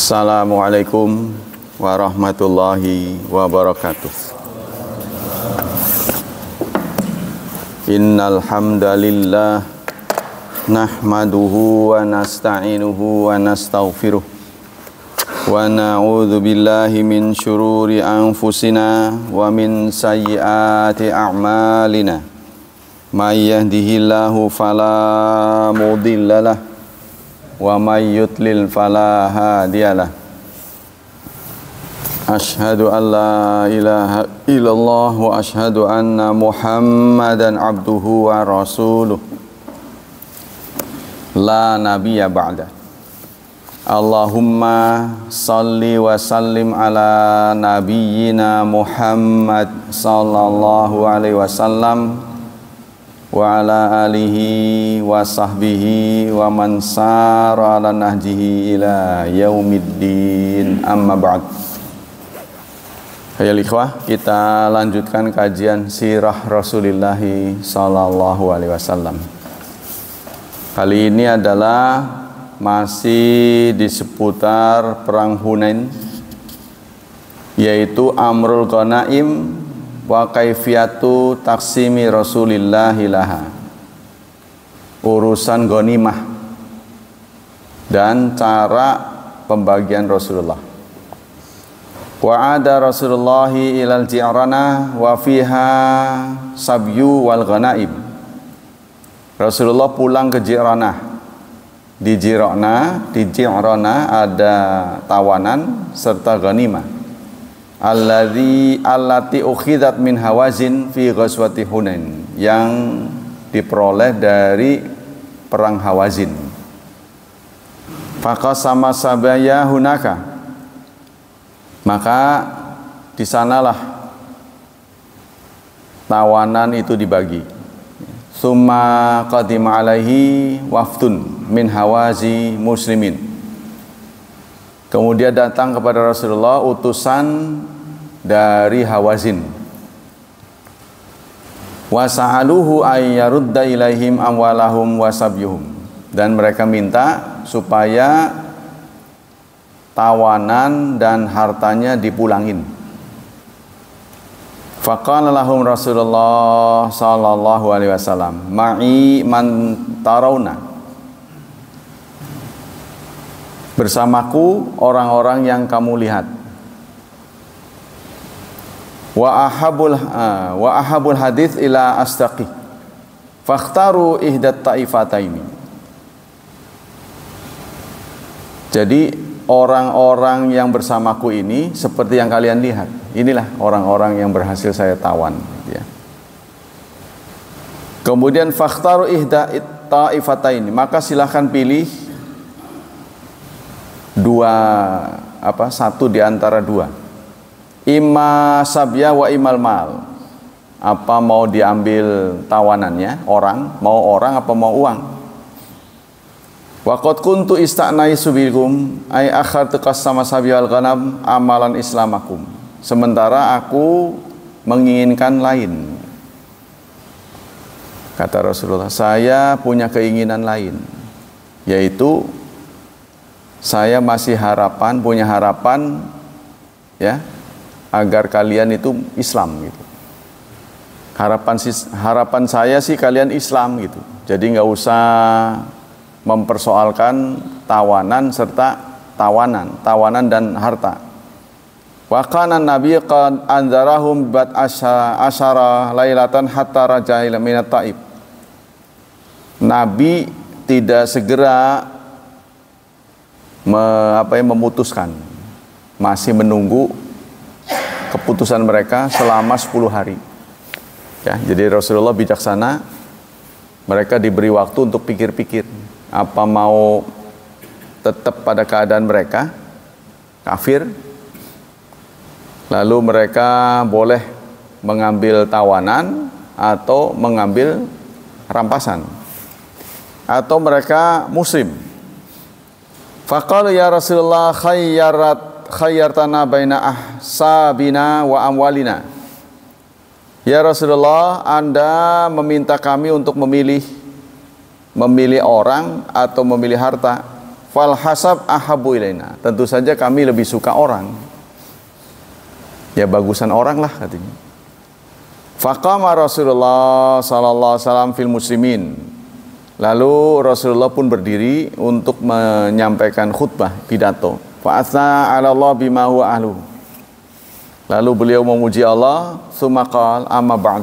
Assalamualaikum warahmatullahi wabarakatuh. Innal hamdalillah nahmaduhu wa nasta'inuhu wa nastaghfiruh wa na'udzu billahi min syururi anfusina wa min sayyiati a'malina. May yahdihillahu fala mudhillalah wa may yudlil fala hadiyalah. Asyhadu an la ilaha illallah wa asyhadu anna Muhammadan abduhu wa rasuluh. La nabiyya ba'da. Allahumma salli wa sallim ala nabiyyina Muhammad sallallahu alaihi wasallam wa ala alihi wa sahbihi wa man sara ala nahjihi ila yaumiddin, amma ba'd. Hayal ikhwah, kita lanjutkan kajian sirah Rasulullah sallallahu alaihi wasallam. Kali ini adalah masih di seputar perang Hunain, yaitu Amrul Ghanaim wa kaifiyatu taksimi Rasulillahi laha, urusan ghanimah dan cara pembagian Rasulullah. Wa ada Rasulullahi ilal Ji'rana wa fiha sabyu wal ghanaim. Rasulullah pulang ke Ji'rana. Di Ji'rana ada tawanan serta ghanimah. Allati ukhidat min Hawazin fi ghazwati Hunain, yang diperoleh dari perang Hawazin. Faqasama sabaya hunaka, maka di sanalah tawanan itu dibagi. Summa qadima alaihi waftun min hawazi muslimin. Kemudian datang kepada Rasulullah utusan dari Hawazin. Wa sa'aluhu ay yarudda ilaihim amwalahum wa sabyuhum, dan mereka minta supaya tawanan dan hartanya dipulangin. Faqala lahum Rasulullah sallallahu alaihi wasallam, ma'i man tarawna, bersamaku orang-orang yang kamu lihat. Wa ahabul hadits ila astaqi fakhtaru ihdat taifataini. Jadi orang-orang yang bersamaku ini seperti yang kalian lihat, inilah orang-orang yang berhasil saya tawan, ya. Kemudian fakhtaru ihdat taifataini, maka silahkan pilih satu di antara dua, imma sabya wa imal mal, apa mau diambil tawanannya mau orang apa mau uang. Wa qad kuntu ista'naisu bikum ay akhartu qasama sabya wal ghanam amalan islamakum, sementara aku menginginkan lain. Kata Rasulullah, saya punya keinginan lain, yaitu saya masih punya harapan, ya, agar kalian itu Islam gitu. Harapan saya sih kalian Islam gitu. Jadi nggak usah mempersoalkan tawanan serta tawanan dan harta. Wa kana Nabi qad anzarahum bat asyara lailatan hatta raja'a minat Taif. Nabi tidak segera memutuskan, masih menunggu keputusan mereka selama 10 hari. Ya, jadi Rasulullah bijaksana, mereka diberi waktu untuk pikir-pikir, apa mau tetap pada keadaan mereka kafir, lalu mereka boleh mengambil tawanan atau mengambil rampasan, atau mereka muslim. Faqala ya Rasulullah khayyartana baina ahsabina wa amwalina. Ya Rasulullah, Anda meminta kami untuk memilih orang atau memilih harta. fal hasab ahabbu ilaina. Tentu saja kami lebih suka orang. Ya bagusan orang lah katanya. Faqama Rasulullah sallallahu alaihi wasallam fil muslimin. Lalu Rasulullah pun berdiri untuk menyampaikan khutbah, pidato. Fa asna 'ala Allah bima huwa ahlu. Lalu beliau memuji Allah, tsumma qala amma ba'd.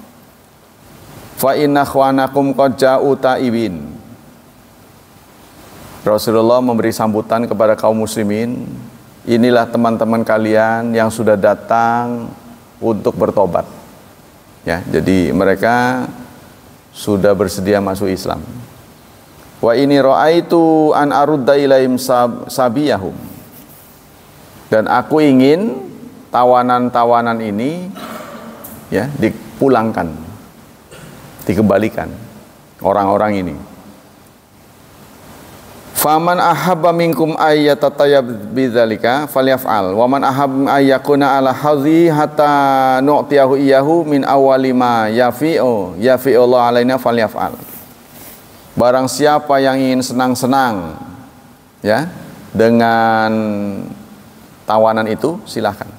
Fa inna ikhwanakum qad ja'u ta'ibin. Rasulullah memberi sambutan kepada kaum muslimin, inilah teman-teman kalian yang sudah datang untuk bertobat. Ya, jadi mereka sudah bersedia masuk Islam. Wa ini ra'aitu an arudda ilaihim sabiyahum. Dan aku ingin tawanan-tawanan ini ya dipulangkan, dikembalikan orang-orang ini. Faman ahabba minkum ayyatatayyab bidzalika falyaf'al wa man ahabba ayyakuna ala hadhi hatta nu'tiyahu iyyahu min awwali ma yafi'u Allah alaina falyaf'al. Barang siapa yang ingin senang-senang ya dengan tawanan itu silahkan.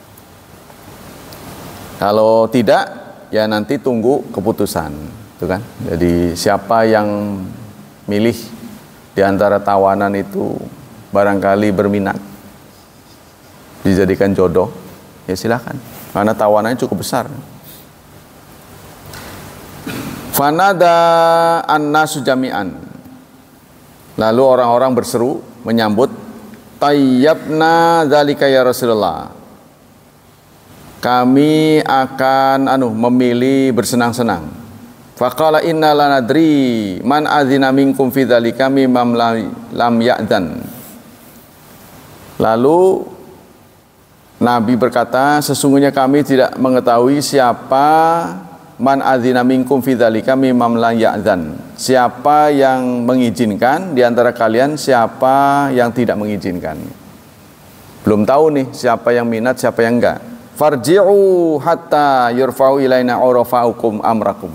Kalau tidak ya nanti tunggu keputusan, itu kan. Jadi siapa yang milih di antara tawanan itu barangkali berminat dijadikan jodoh, ya silakan. Karena tawanannya cukup besar. Fanada an-nasu jami'an. Lalu orang-orang berseru menyambut, tayyabna dzalika ya Rasulullah. Kami akan memilih bersenang-senang. Faqala inna lanadri man adzina minkum fi dzalika mimam lam ya'dzan. Lalu Nabi berkata, sesungguhnya kami tidak mengetahui siapa man adzina minkum fi dzalika mimam lam ya'dzan. Siapa yang mengizinkan di antara kalian, siapa yang tidak mengizinkan. Belum tahu nih siapa yang minat, siapa yang enggak. Farji'u hatta yurfa'u ilaina urafa'ukum amrakum.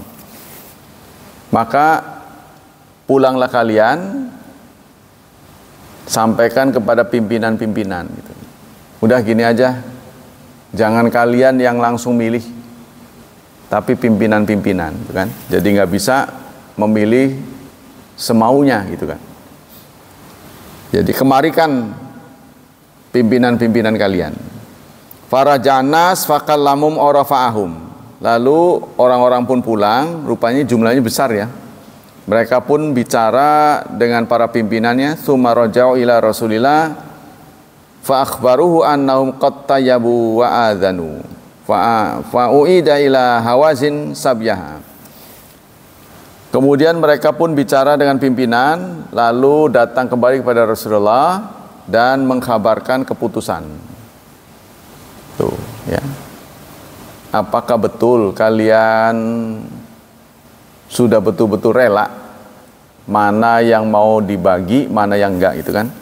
Maka pulanglah kalian, sampaikan kepada pimpinan-pimpinan gitu. Udah gini aja, jangan kalian yang langsung milih, tapi pimpinan-pimpinan gitu kan. Jadi nggak bisa memilih semaunya gitu kan. Jadi kemarikan pimpinan-pimpinan kalian. Farajanas faqallamum orafa'ahum. Lalu orang-orang pun pulang, rupanya jumlahnya besar ya. Mereka pun bicara dengan para pimpinannya, tsumma raja'u ila Rasulillah fa akhbaruhu annahum qad tayyabu wa adzanu fa uida ila Hawazin sabyaha. Kemudian mereka pun bicara dengan pimpinan, lalu datang kembali kepada Rasulullah dan mengkhabarkan keputusan. Tuh, ya. Apakah betul kalian sudah betul-betul rela mana yang mau dibagi, mana yang enggak gitu kan?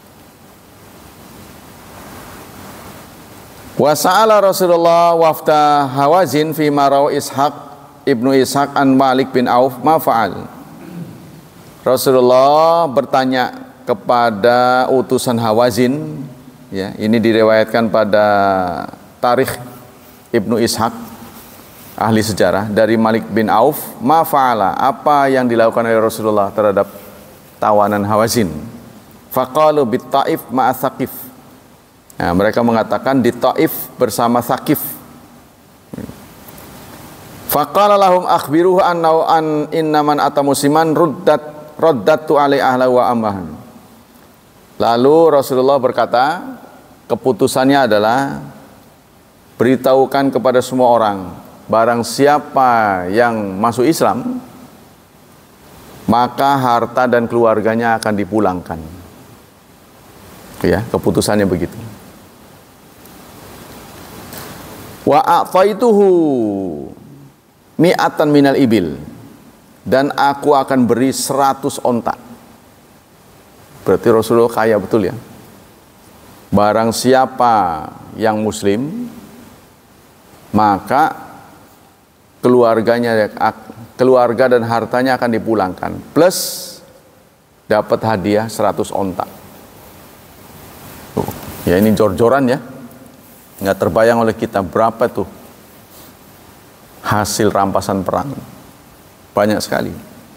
Wa sa'ala Rasulullah wafda Hawazin fi marau Ishaq ibnu Ishaq an Malik bin Auf ma fa'al. Rasulullah bertanya kepada utusan Hawazin, ya, ini diriwayatkan pada tarikh Ibnu Ishaq, ahli sejarah, dari Malik bin Auf, ma fa'ala, apa yang dilakukan oleh Rasulullah terhadap tawanan Hawazin. Faqalu bit Taif ma'a Thaqif. Nah, mereka mengatakan di Taif bersama Thaqif. Faqala lahum akhbiruhu annahu an innaman atamusiman ruddatu alai ahla wa ammahan. Lalu Rasulullah berkata, keputusannya adalah beritahukan kepada semua orang, barang siapa yang masuk Islam, maka harta dan keluarganya akan dipulangkan. Ya, keputusannya begitu. Wa a'taituhu mi'atan minal ibil, dan aku akan beri 100 onta. Berarti Rasulullah kaya betul ya. Barang siapa yang muslim, maka keluarga dan hartanya akan dipulangkan, plus dapat hadiah 100 onta. Ya ini jor-joran ya. Nggak terbayang oleh kita berapa tuh hasil rampasan perang. Banyak sekali.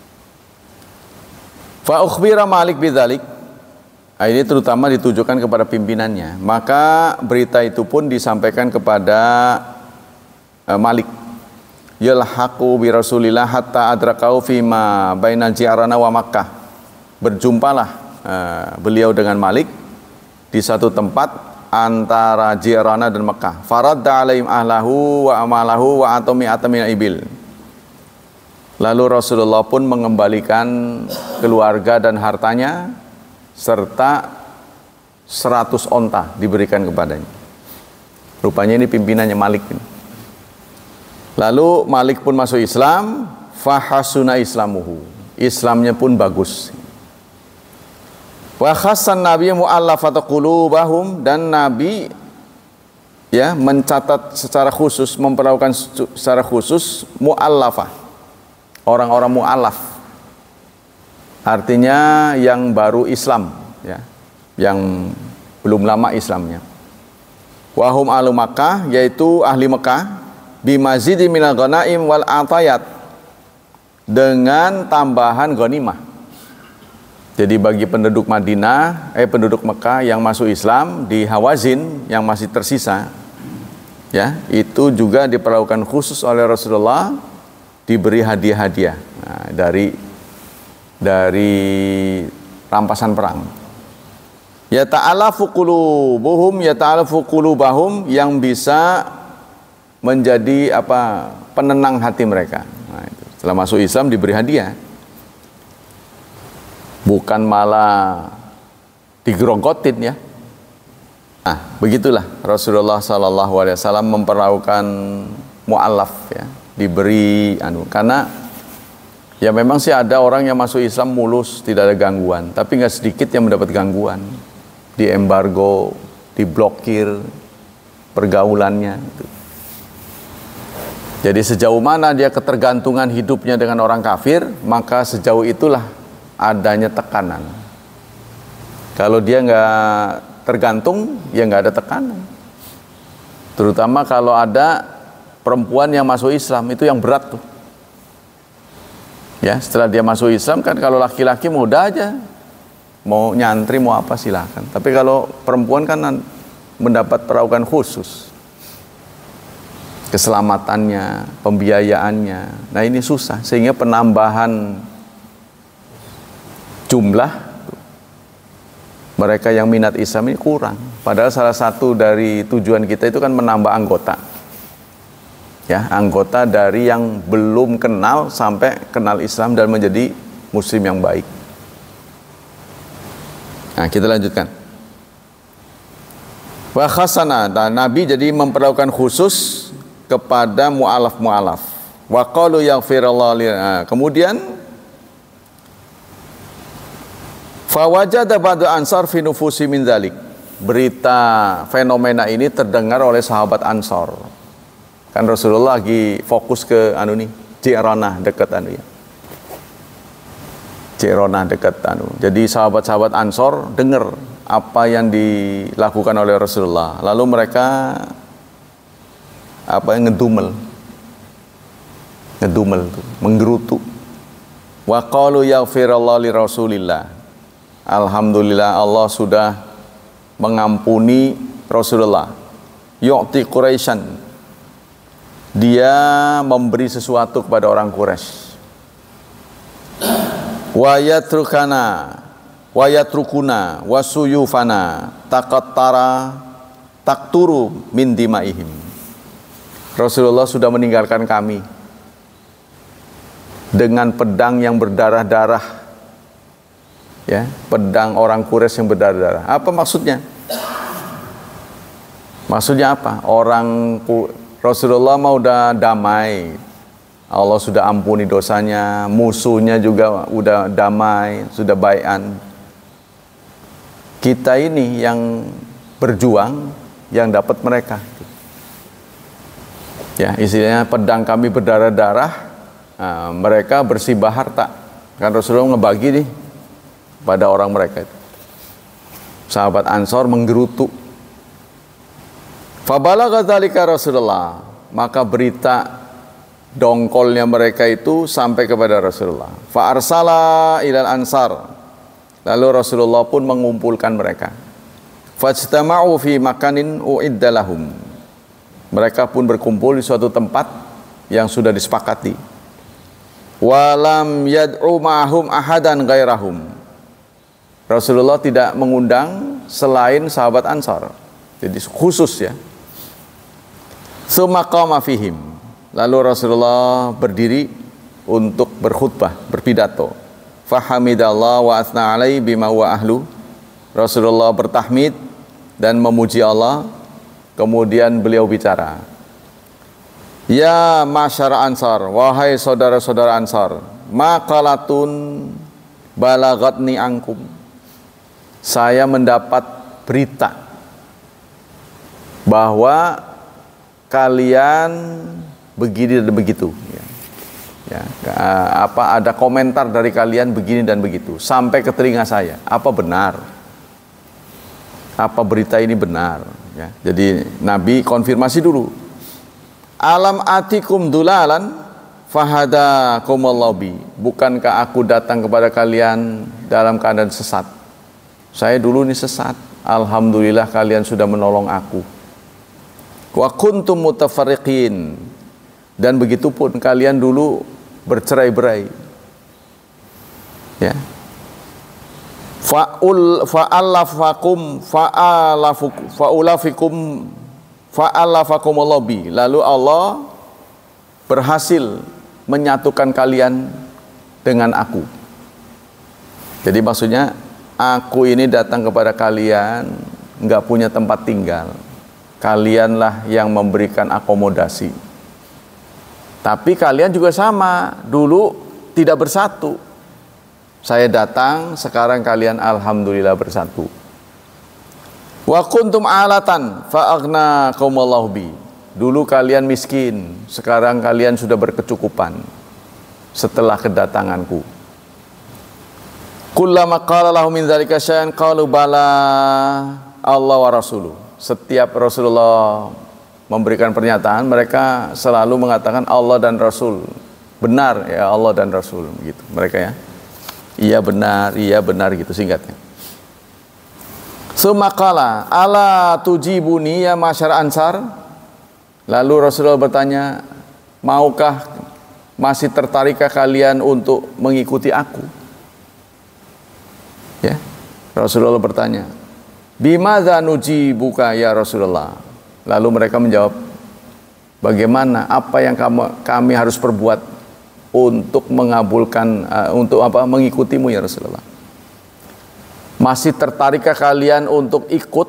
Fa ukhbira Malik bidzalik. Ini terutama ditujukan kepada pimpinannya. Maka berita itu pun disampaikan kepada Malik. Yalhaqu bi Rasulillah hatta adrakau fima bainal Ji'rana wa Makkah. Berjumpalah beliau dengan Malik di satu tempat antara Ji'rana dan Mekah. Faradda alaihim ahlahu wa amalahu wa atami ibil. Lalu Rasulullah pun mengembalikan keluarga dan hartanya serta 100 onta diberikan kepadanya. Rupanya ini pimpinannya Malik. Lalu Malik pun masuk Islam, fahasuna islamuhu. Islamnya pun bagus. Wa khassan Nabi mu'allafata qulubahum, dan Nabi ya mencatat secara khusus, memperlakukan secara khusus mu'allafah, orang-orang mu'allaf, artinya yang baru Islam ya, yang belum lama Islamnya. Wahum ahlu Makkah, yaitu ahli Mekah, bimazidi minal ghanaim wal atayat, dengan tambahan ghanimah. Jadi bagi penduduk Madinah, penduduk Mekah yang masuk Islam di Hawazin yang masih tersisa, ya itu juga diperlakukan khusus oleh Rasulullah, diberi hadiah-hadiah dari rampasan perang. Ya ta'alafu qulubahum, yang bisa menjadi penenang hati mereka. Nah, itu. Setelah masuk Islam diberi hadiah. Bukan malah digerogotin ya. Nah, begitulah Rasulullah SAW memperlakukan mu'allaf ya, diberi karena ya memang sih ada orang yang masuk Islam mulus, tidak ada gangguan, tapi nggak sedikit yang mendapat gangguan, diembargo, diblokir pergaulannya. Jadi sejauh mana dia ketergantungan hidupnya dengan orang kafir, maka sejauh itulah adanya tekanan. Kalau dia nggak tergantung, ya nggak ada tekanan. Terutama kalau ada perempuan yang masuk Islam, itu yang berat tuh. Ya, setelah dia masuk Islam kan, kalau laki-laki mudah aja, mau nyantri mau apa silahkan. Tapi kalau perempuan kan mendapat perlakuan khusus, keselamatannya, pembiayaannya. Nah ini susah, sehingga penambahan jumlah mereka yang minat Islam ini kurang. Padahal salah satu dari tujuan kita itu kan menambah anggota. Ya, anggota dari yang belum kenal sampai kenal Islam dan menjadi muslim yang baik. Nah, kita lanjutkan. Wa khasana, dan Nabi jadi memperlakukan khusus kepada mu'alaf. Wa qalu yaghfirullah. Kemudian fawajada ba'du ansar fi nufusi min dzalik. Berita fenomena ini terdengar oleh sahabat Ansor. Kan Rasulullah lagi fokus ke Ji'rana dekat ya. Ji'rana dekat Jadi sahabat-sahabat Ansor dengar apa yang dilakukan oleh Rasulullah. Lalu mereka ngedumel tuh, menggerutu. Wa qalu yaghfirullah li Rasulillah. Alhamdulillah Allah sudah mengampuni Rasulullah. Yu'ti Quraisyan. Dia memberi sesuatu kepada orang Quraisy. Wa yatrukuna wasuyufana taqattara takturu min dimaihim. Rasulullah sudah meninggalkan kami dengan pedang yang berdarah-darah. Ya, pedang orang Quraisy yang berdarah-darah. Apa maksudnya? Maksudnya apa? Rasulullah mau udah damai. Allah sudah ampuni dosanya, musuhnya juga udah damai, sudah bai'an. Kita ini yang berjuang, yang dapat mereka. Ya, istilahnya pedang kami berdarah-darah, mereka bersibah harta. Kan Rasulullah ngebagi nih. pada orang mereka itu. Sahabat Ansor menggerutu. Fabalagha dzalika Rasulullah, maka berita dongkolnya mereka itu sampai kepada Rasulullah. Fa arsala ilal ansar, lalu Rasulullah pun mengumpulkan mereka. Fajtama'u fi makanin u'idda lahum, mereka pun berkumpul di suatu tempat yang sudah disepakati. Walam yad'u ma'hum ahadan ghairahum, Rasulullah tidak mengundang selain sahabat Ansar, jadi khusus ya. Tsumma qama fihim, lalu Rasulullah berdiri untuk berkhutbah, berpidato. Fahamidallah wa atsna alaihi bima huwa ahlu, Rasulullah bertahmid dan memuji Allah. Kemudian beliau bicara, ya masyara Ansar, wahai saudara-saudara Ansar, maqalatun balagatni angkum, saya mendapat berita bahwa kalian begini dan begitu. Ada komentar dari kalian begini dan begitu sampai ke telinga saya. Apa benar? Apa berita ini benar? Ya, jadi Nabi konfirmasi dulu. Alam atikum dulalan fahadakumullahu bi. Bukankah aku datang kepada kalian dalam keadaan sesat? Saya dulu ini sesat. Alhamdulillah kalian sudah menolong aku. Wa kuntum mutafarriqin, dan begitupun kalian dulu bercerai-berai. Ya. Fa'alafakumullah bi, lalu Allah berhasil menyatukan kalian dengan aku. Jadi maksudnya aku ini datang kepada kalian nggak punya tempat tinggal. Kalianlah yang memberikan akomodasi. Tapi kalian juga sama, dulu tidak bersatu. Saya datang, sekarang kalian alhamdulillah bersatu. Wa kuntum alatan fa aghnakumullahu bi. Dulu kalian miskin, sekarang kalian sudah berkecukupan setelah kedatanganku. Kullama qala lahum min dzalika syai'an qalu bala Allah wa rasuluh. Setiap Rasulullah memberikan pernyataan, mereka selalu mengatakan Allah dan Rasul. Benar ya Allah dan Rasul, gitu mereka ya. Iya benar gitu singkatnya. Sumakala ala tujibuni ya masyar Ansar. Lalu Rasulullah bertanya, maukah masih tertarikkah kalian untuk mengikuti aku? Ya, Rasulullah bertanya, bimadza nujibuka ya Rasulullah. Lalu mereka menjawab, bagaimana, apa yang kami harus perbuat untuk mengabulkan, untuk apa, mengikutimu ya Rasulullah? Masih tertarikkah kalian untuk ikut?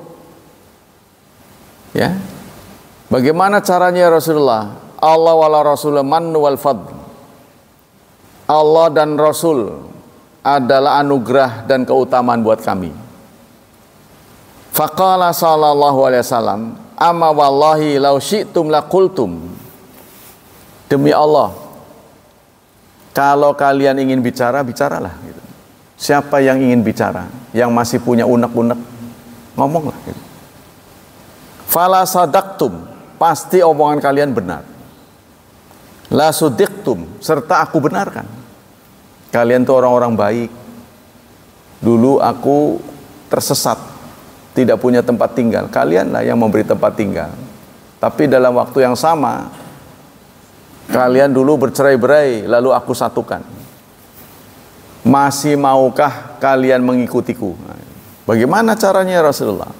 Ya, bagaimana caranya ya Rasulullah? Allah wala Rasul mannu wal fadl. Allah dan Rasul adalah anugerah dan keutamaan buat kami. Faqala sallallahu alaihi wasallam, amma wallahi law syi'tum laqultum. Demi Allah, kalau kalian ingin bicara, bicaralah gitu. Siapa yang ingin bicara, yang masih punya unek-unek, ngomonglah gitu. Fala sadaqtum, pasti omongan kalian benar. La sudiqtum, serta aku benarkan. Kalian tuh orang-orang baik. Dulu aku tersesat, tidak punya tempat tinggal, kalianlah yang memberi tempat tinggal. Tapi dalam waktu yang sama, kalian dulu bercerai-berai, lalu aku satukan. Masih maukah kalian mengikutiku? Bagaimana caranya Rasulullah?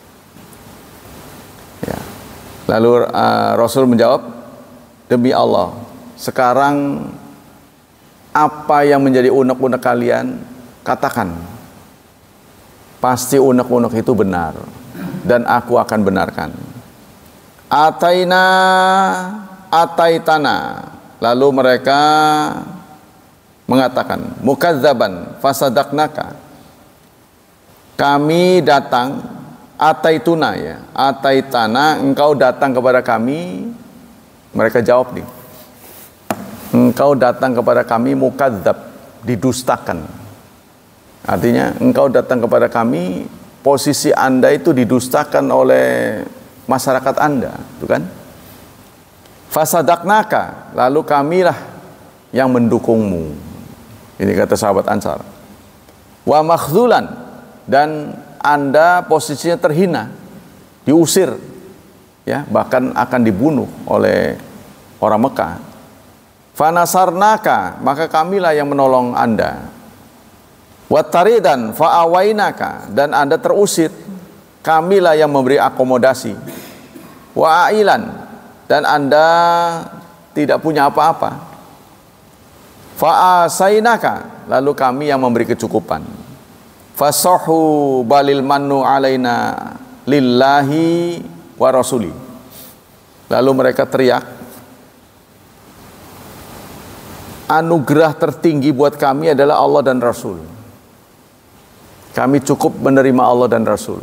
Ya. Lalu Rasul menjawab, demi Allah, sekarang apa yang menjadi unek-unek kalian, katakan. Pasti unek-unek itu benar, dan aku akan benarkan. Ataitana, lalu mereka mengatakan, mukazzaban fasadaqnaka, kami datang, ataituna ya, ataitana, engkau datang kepada kami. Mereka jawab nih, engkau datang kepada kami mukazzab, didustakan. Artinya engkau datang kepada kami, posisi Anda itu didustakan oleh masyarakat Anda, itu kan? Fasadaqnaka, lalu kamilah yang mendukungmu. Ini kata sahabat Ansar. Wa makhzulan, dan Anda posisinya terhina, diusir, ya, bahkan akan dibunuh oleh orang Mekah. Fanasarnaka, maka kamilah yang menolong Anda. Wattaridan fa'awainaka, dan Anda terusir, kamilah yang memberi akomodasi. Wa'ailan, dan Anda tidak punya apa-apa. Fa'asainaka, lalu kami yang memberi kecukupan. Fasahu balil mannu alaina lillahi wa rasuli. Lalu mereka teriak, anugerah tertinggi buat kami adalah Allah dan Rasul. Kami cukup menerima Allah dan Rasul.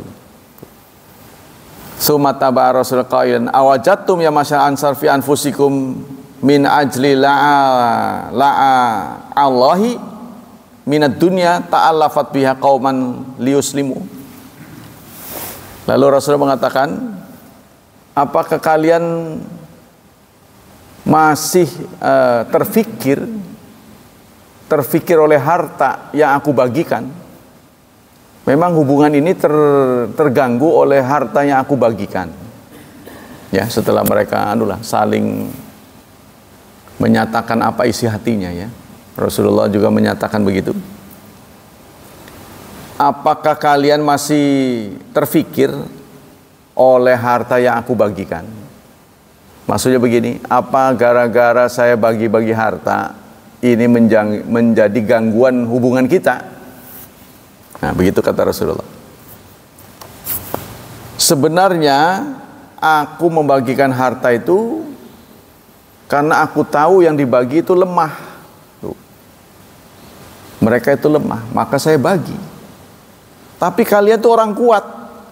Sumataba Rasul qailan awajattum ya masyal ansar fi anfusikum min ajli la'a Allahi minad dunya ta'allafat biha qauman liuslimu. Lalu Rasul mengatakan, apakah kalian masih terfikir oleh harta yang aku bagikan? Memang hubungan ini terganggu oleh harta yang aku bagikan. Ya, setelah mereka saling menyatakan apa isi hatinya, ya. Rasulullah juga menyatakan begitu. Apakah kalian masih terfikir oleh harta yang aku bagikan? Maksudnya begini, apa gara-gara saya bagi-bagi harta ini menjadi gangguan hubungan kita? Nah, begitu kata Rasulullah. Sebenarnya aku membagikan harta itu karena aku tahu yang dibagi itu lemah. Mereka itu lemah, maka saya bagi. Tapi kalian itu orang kuat,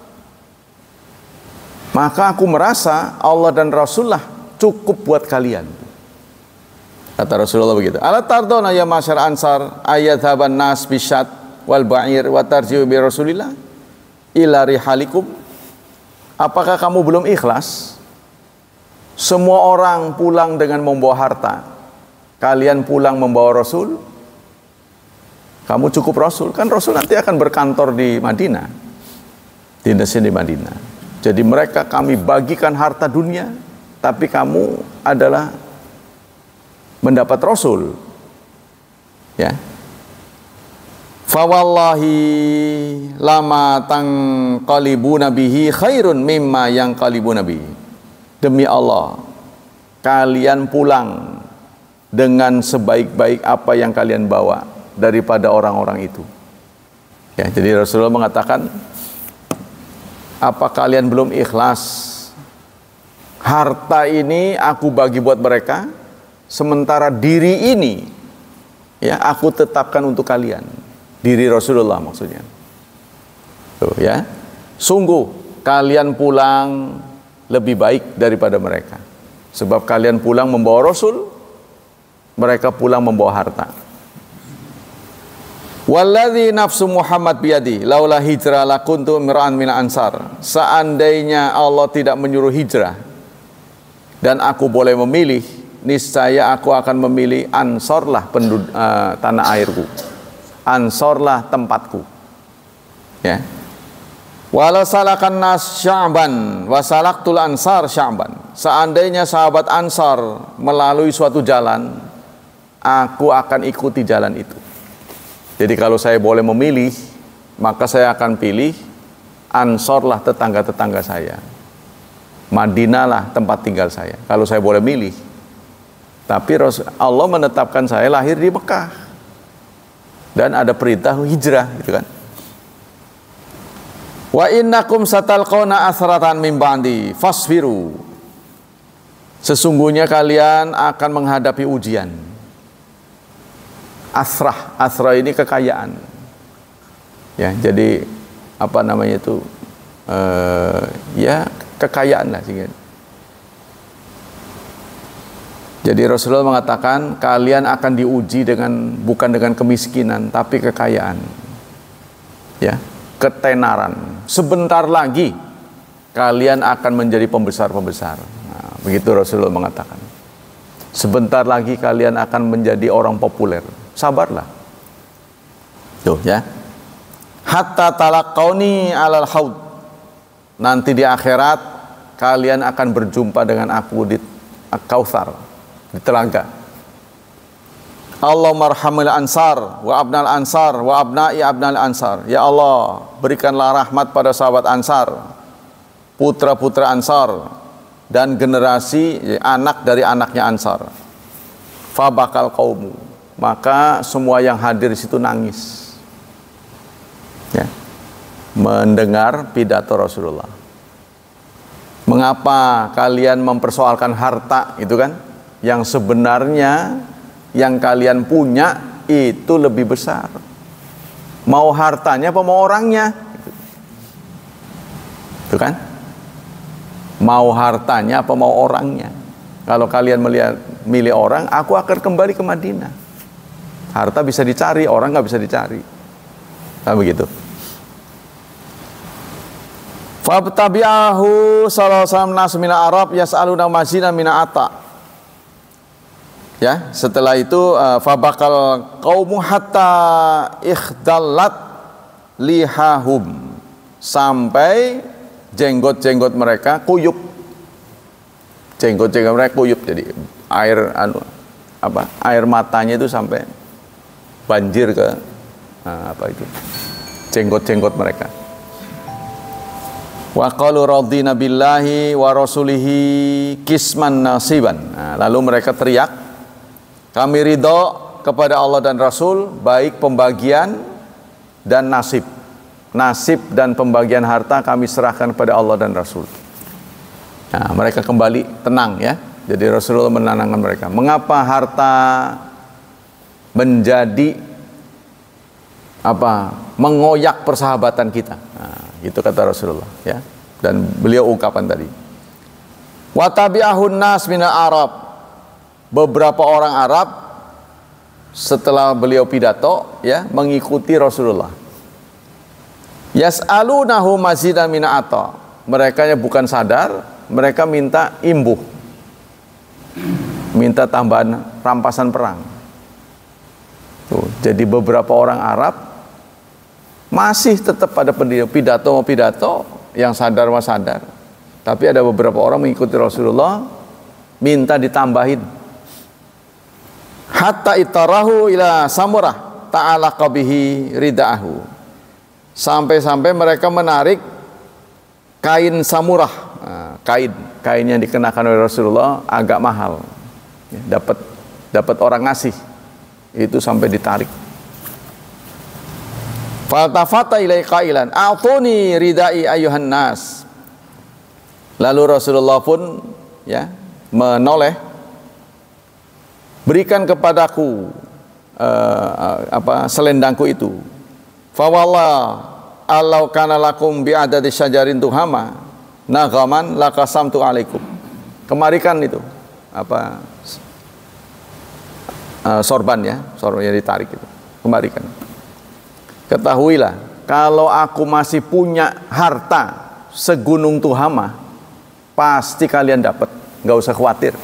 maka aku merasa Allah dan Rasulullah cukup buat kalian. Kata Rasulullah begitu. Ala tardona ya masyar ansar ayadhaban nas bisyat wal ba'ir wa tarji'u bi Rasulillah ila rihalikum. Apakah kamu belum ikhlas? Semua orang pulang dengan membawa harta, kalian pulang membawa Rasul. Kamu cukup Rasul, kan Rasul nanti akan berkantor di Madinah, dinasnya di Madinah. Jadi mereka kami bagikan harta dunia, tapi kamu adalah mendapat Rasul, ya. Fawallahi lama tangqalibuna bihi khairun mimma yang qalibuna bihi. Demi Allah, kalian pulang dengan sebaik-baik apa yang kalian bawa daripada orang-orang itu. Ya, jadi Rasulullah mengatakan, apa kalian belum ikhlas? Harta ini aku bagi buat mereka, sementara diri ini ya aku tetapkan untuk kalian. Diri Rasulullah maksudnya. Tuh, ya. Sungguh kalian pulang lebih baik daripada mereka. Sebab kalian pulang membawa Rasul, mereka pulang membawa harta. Walladzi nafsu Muhammad biyadi laula hijrah lakuntu imra'an min ansar. Seandainya Allah tidak menyuruh hijrah dan aku boleh memilih, niscaya aku akan memilih Ansorlah tanah airku. Ansorlah tempatku. Ya. Wala salakan nas Sya'ban wa salaktul ansar Sya'ban. Seandainya sahabat Ansar melalui suatu jalan, aku akan ikuti jalan itu. Jadi kalau saya boleh memilih, maka saya akan pilih Ansorlah tetangga-tetangga saya. Madinah lah tempat tinggal saya. Kalau saya boleh milih. Tapi Allah menetapkan saya lahir di Mekah. Dan ada perintah hijrah, gitu kan. Wa innakum satalqawna asratan min ba'di fasfiru. Sesungguhnya kalian akan menghadapi ujian. Asrah ini kekayaan. Ya, jadi apa namanya itu? Ya, kekayaan lah sih. Jadi Rasulullah mengatakan kalian akan diuji bukan dengan kemiskinan tapi kekayaan. Ya, ketenaran. Sebentar lagi kalian akan menjadi pembesar-pembesar. Nah, begitu Rasulullah mengatakan. Sebentar lagi kalian akan menjadi orang populer. Sabarlah. Tuh ya. Hatta talaqauni alal haud. Nanti di akhirat kalian akan berjumpa dengan aku di Kautsar, di telaga. Allahumma arhamil ansar wa abnal ansar wa abna'i abnal ansar. Ya Allah, berikanlah rahmat pada sahabat Ansar, putra-putra Ansar, dan generasi anak dari anaknya Ansar. Fabakal qaumu. Maka semua yang hadir di situ nangis. Ya. Mendengar pidato Rasulullah. Mengapa kalian mempersoalkan harta itu kan? Yang sebenarnya yang kalian punya itu lebih besar. Mau hartanya apa mau orangnya? Itu kan? Mau hartanya apa mau orangnya? Kalau kalian milih orang, aku akan kembali ke Madinah. Harta bisa dicari, orang nggak bisa dicari. Nah, begitu. Fabtabi'ahu sallallahu alaihi wasallam nas min Arab yas'aluna mazina min ata. Ya, setelah itu fabakal qaumu hatta ikhdallat lihahum, sampai jenggot-jenggot mereka kuyup. Jenggot-jenggot mereka kuyup, jadi air matanya itu sampai banjir ke jenggot-jenggot mereka. Wa qalu radina billahi wa rasulihi kisman nasiban. Nah, lalu mereka teriak, kami ridho kepada Allah dan Rasul, baik pembagian dan nasib. Nasib dan pembagian harta kami serahkan kepada Allah dan Rasul. Nah, mereka kembali tenang ya. Jadi Rasulullah menenangkan mereka. Mengapa harta menjadi mengoyak persahabatan kita? Nah, itu kata Rasulullah ya. Dan beliau ungkapan tadi. Wa tabi'ahun nas minal Arab. Beberapa orang Arab setelah beliau pidato ya mengikuti Rasulullah. Yas'alunahu mazidan min ata. Merekanya bukan sadar, mereka minta imbuh. Minta tambahan rampasan perang. Tuh, jadi beberapa orang Arab masih tetap pada pidato yang sadar mas sadar. Tapi ada beberapa orang mengikuti Rasulullah minta ditambahin. Hatta itarahu ila samurah ta'alaqa bihi rida'ahu. Sampai-sampai mereka menarik kain samurah. Nah, kain yang dikenakan oleh Rasulullah agak mahal. Ya, dapat orang ngasih. Itu sampai ditarik. Faltafata ilai qailan a'tuni ridai ayuhan nas. Lalu Rasulullah pun ya menoleh, berikan kepadaku selendangku itu. Fawallah allau kana lakum bi'adadi syajarin tuhama nagaman laqasamtu alaikum. Kemarikan itu sorban ya, sorban yang ditarik itu. Kembalikan. Ketahuilah, kalau aku masih punya harta segunung Tuhama, pasti kalian dapat, nggak usah khawatir.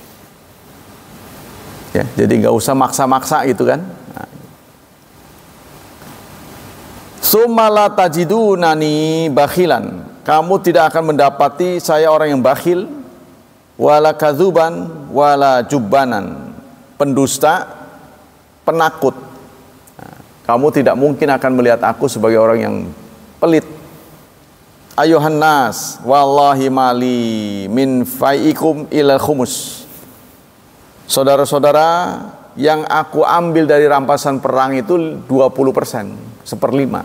Ya, jadi nggak usah maksa-maksa gitu kan. Sumala tajidunani bakhilan. Kamu tidak akan mendapati saya orang yang bakhil, wala kadzuban, wala jubbanan, pendusta, penakut. Kamu tidak mungkin akan melihat aku sebagai orang yang pelit. Ayuhan nas, wallahi mali min fai'ikum ilal khumus. Saudara-saudara, yang aku ambil dari rampasan perang itu 20%, 1/5.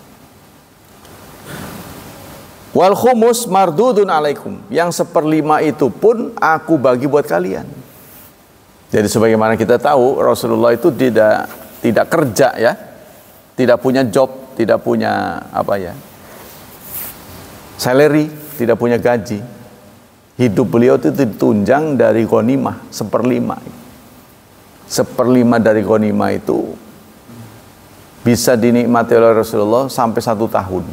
Wal khumus mardudun alaikum. Yang 1/5 itu pun aku bagi buat kalian. Jadi sebagaimana kita tahu, Rasulullah itu tidak kerja ya. Tidak punya job, tidak punya salary, tidak punya gaji. Hidup beliau itu ditunjang dari ghanimah, 1/5. 1/5 dari ghanimah itu bisa dinikmati oleh Rasulullah sampai 1 tahun.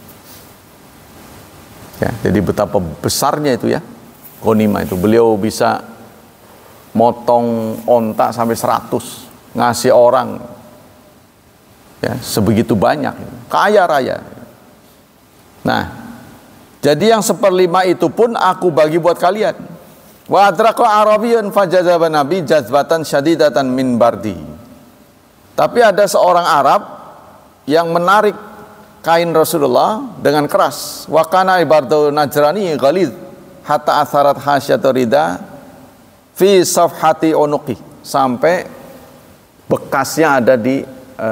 Ya, jadi betapa besarnya itu ya, ghanimah itu. Beliau bisa motong onta sampai 100, ngasih orang ya, sebegitu banyak, kaya raya. Nah, jadi yang 1/5 itu pun aku bagi buat kalian. Wa adraqa arabiyyun fajazaba nabi jazbatan syadidatan min bardi. Tapi ada seorang Arab yang menarik kain Rasulullah dengan keras. Wa kana ibardu najrani ghalid hatta atharat hasyatu rida fi safhati unuqi, sampai bekasnya ada di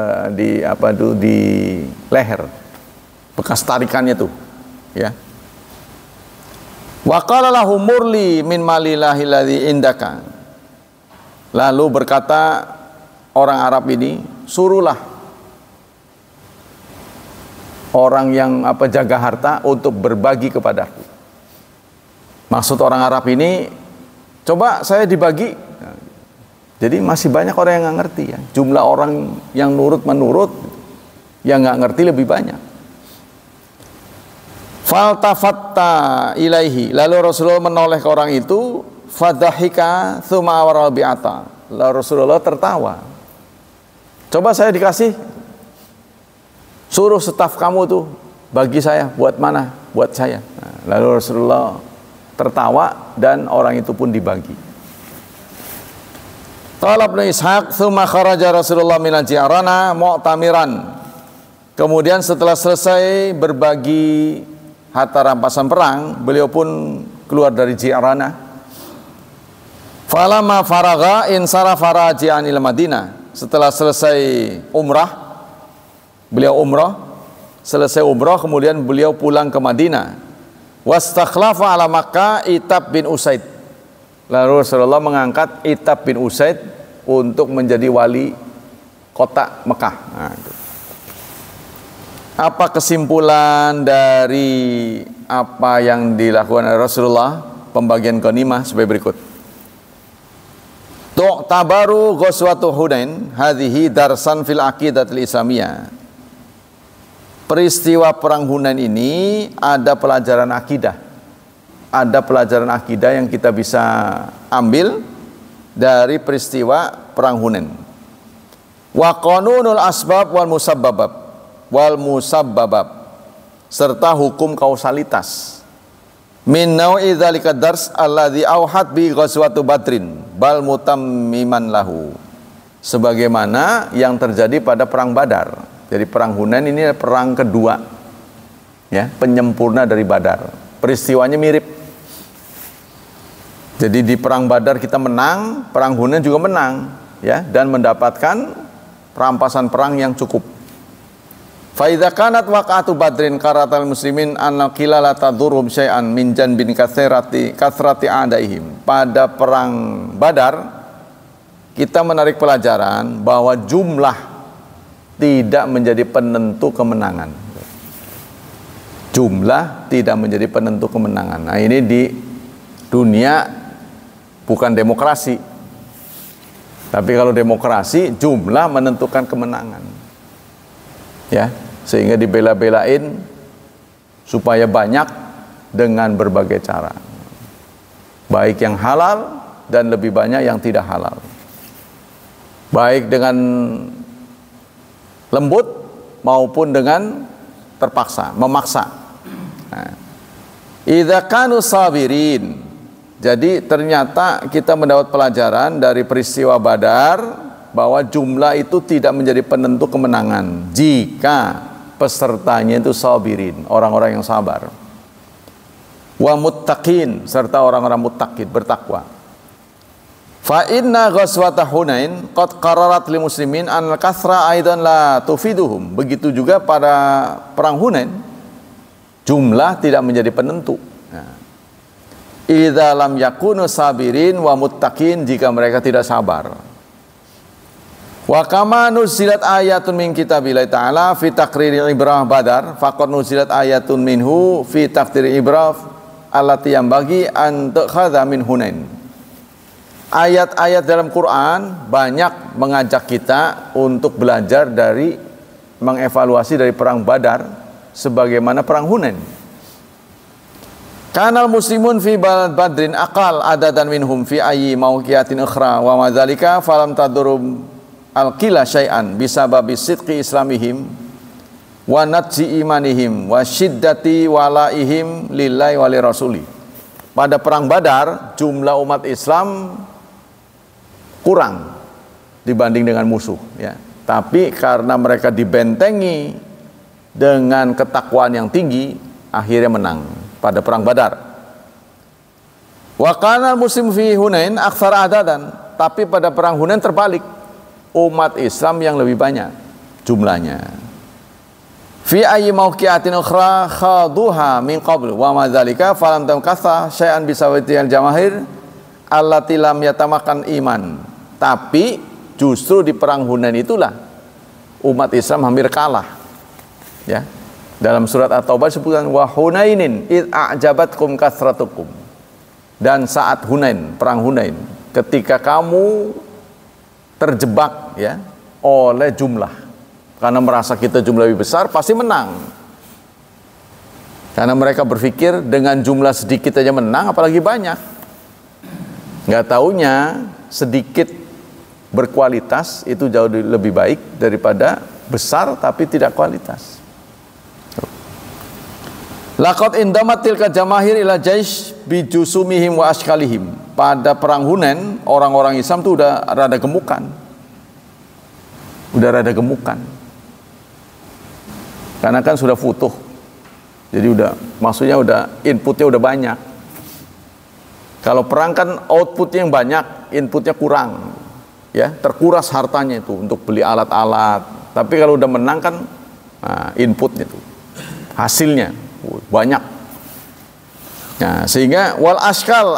leher, bekas tarikannya tuh ya. Wa qala lahu murli min malillahi alladzi indaka. Lalu berkata orang Arab ini, suruhlah orang yang jaga harta untuk berbagi kepadaku. Maksud orang Arab ini, coba saya dibagi. Jadi masih banyak orang yang nggak ngerti ya. Jumlah orang yang nurut-menurut, yang nggak ngerti lebih banyak. Faltafatta ilaihi, lalu Rasulullah menoleh ke orang itu, fadhahika tsumma awara bi'ata. Lalu Rasulullah tertawa. Coba saya dikasih, suruh staf kamu tuh bagi saya, buat mana? Buat saya. Nah, lalu Rasulullah tertawa dan orang itu pun dibagi. Qala Ibnu Ishaq, tsumma kharaja Rasulullah minal ji'rana mu'tamiran. Kemudian setelah selesai berbagi harta rampasan perang, beliau pun keluar dari Ji'rana. Falamma faragha insarafa raji'an ila Madinah. Setelah selesai umrah, beliau umrah, selesai umrah kemudian beliau pulang ke Madinah. Wastakhlafa ala Makkah Itab bin Usaid. Lalu Rasulullah mengangkat Itab bin Usaid untuk menjadi wali kota Mekah. Nah, itu. Apa kesimpulan dari apa yang dilakukan oleh Rasulullah pembagian ghanimah sebagai berikut. Tu'tabaru ghazwatu Hunain hadhihi darsan fil aqidatil islamiyah. Peristiwa perang Hunain ini ada pelajaran akidah. Ada pelajaran akidah yang kita bisa ambil dari peristiwa perang Hunain. Wa qanunul asbab wal musabbabab serta hukum kausalitas. Min nau'i dzalika dars alladzi auhat bi ghazwatu badrin bal mutammiman lahu. Sebagaimana yang terjadi pada perang Badar. Jadi perang Hunain ini perang kedua. Ya, penyempurna dari Badar. Peristiwanya mirip. Jadi di perang Badar kita menang, perang Hunain juga menang, ya, dan mendapatkan rampasan perang yang cukup. Fa idza kanat waqa'atu badrin qaratal muslimin an qila la tadurhum syai'an min janbin kathrati adaihim. Pada perang Badar kita menarik pelajaran bahwa jumlah tidak menjadi penentu kemenangan. Jumlah tidak menjadi penentu kemenangan. Nah, ini di dunia bukan demokrasi. Tapi kalau demokrasi, jumlah menentukan kemenangan. Ya, sehingga dibela-belain supaya banyak dengan berbagai cara. Baik yang halal dan lebih banyak yang tidak halal. Baik dengan lembut maupun dengan terpaksa, memaksa. Nah, idza kanu sabirin. Jadi ternyata kita mendapat pelajaran dari peristiwa Badar bahwa jumlah itu tidak menjadi penentu kemenangan jika pesertanya itu sabirin, orang-orang yang sabar. Wa muttaqin, serta orang-orang muttaqin, bertakwa. Fa inna ghazwata Hunain qad qararat lil muslimin an al-kathra aidan la tufiduhum. Begitu juga pada perang Hunain, jumlah tidak menjadi penentu. Nah, idza lam yakunu sabirin wa muttaqin, jika mereka tidak sabar. Wa kama nuzilat ayatun min kitabillahi ta'ala fi taqriri ibrah Badar faqad nuzilat ayatun minhu fi taqriri ibrah allati yambagi an tukhadha min Hunain. Ayat-ayat dalam Quran banyak mengajak kita untuk belajar dari mengevaluasi dari perang Badar sebagaimana perang Hunain. Kanal muslimun fi balad badrin aqal adadan minhum fi ayyi mawqiatin ukhra wa madzalika falam tadurum alqila syai'an bisababi sidqi islamihim wa natji imanihim wa syiddati walaihim lillahi wa lirasuli. Pada perang Badar jumlah umat Islam kurang dibanding dengan musuh, ya. Tapi karena mereka dibentengi dengan ketakwaan yang tinggi, akhirnya menang pada perang Badar. Wa kana muslim fi Hunain aktsara adadan, tapi pada perang Hunain terbalik, umat Islam yang lebih banyak jumlahnya. Fi ayyi mawqi'atin ukhra khaduha min qabl wa ma dzalika falam tamkatha syai'an bisawatil jamahir allati lam yatamakan iman. Tapi justru di perang Hunain itulah umat Islam hampir kalah. Ya. Dalam surat At-Taubah disebutkan wa Hunainin id a'jabatkum kasratukum. Dan saat Hunain, perang Hunain, ketika kamu terjebak, ya, oleh jumlah, karena merasa kita jumlah lebih besar pasti menang. Karena mereka berpikir dengan jumlah sedikit aja menang, apalagi banyak. Nggak taunya sedikit berkualitas itu jauh lebih baik daripada besar tapi tidak kualitas. Laqad indamat tilka jamahir ila jaish bijusumihim wa ashkalihim. Pada perang Hunain orang-orang Islam itu udah rada gemukan. Karena kan sudah futuh. Jadi maksudnya inputnya udah banyak. Kalau perang kan outputnya yang banyak, inputnya kurang. Ya, terkuras hartanya itu untuk beli alat-alat. Tapi kalau udah menang kan inputnya itu, hasilnya banyak. Nah, sehingga wal askal